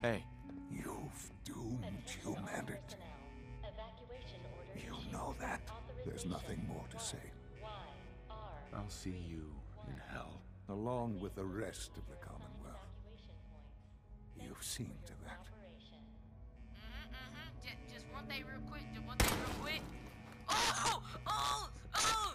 Hey. You've doomed humanity. You know that. There's nothing more to say. I'll see you in hell. Along with the rest of the Commonwealth. You've seen to that. Just one thing real quick. Oh! Oh! Oh!